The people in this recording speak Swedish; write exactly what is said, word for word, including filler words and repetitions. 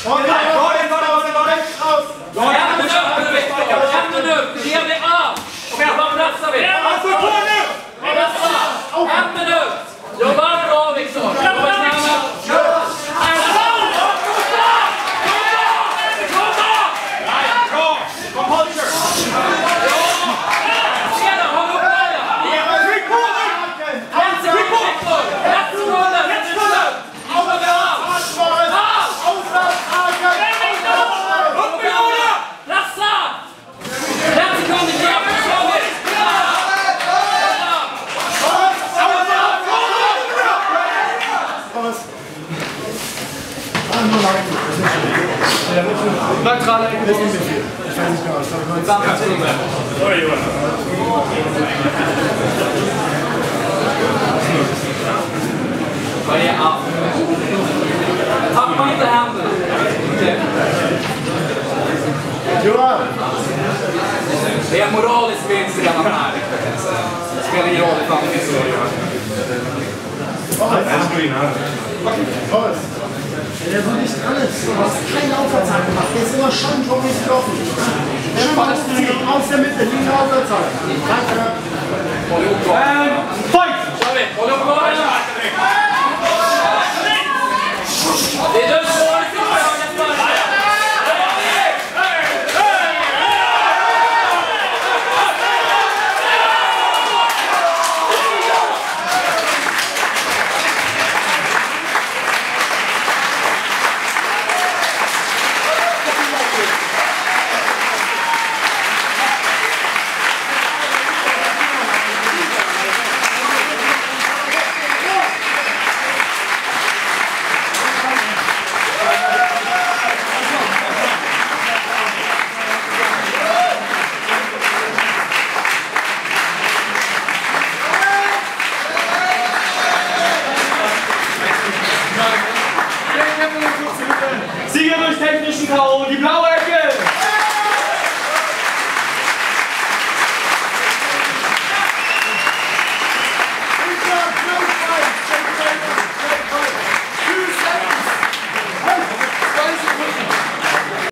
Och ta det, ta det, ta det! En minut, Viktor! En minut! Ge dig av! Vad pressar vi? Alltså, på nu! Pressa! En minut! Jobba bra, Viktor! Jobba snabbt! Neutrale Das ist nicht viel. Ich weiß nicht genau. Ich glaube, neunzehn. Sorry, Jonas. Vad är allt? Tappa inte händerna. Johan! Det är en moralisk vinst redan här. Det spelar ingen roll ifall det finns så att göra. Jag ska in här. Der wird nicht alles. Du hast keine Aufwärtszeit gemacht. Der ist immer schon schon nicht gelaufen. Der war das Ziel. Aus der Mitte, linke Aufwärtszeit. Danke. Fight! Kör vi! Håll upp bollen! Det är du som har det stora ögat för dig! Sieger durch technischen K O, die Blank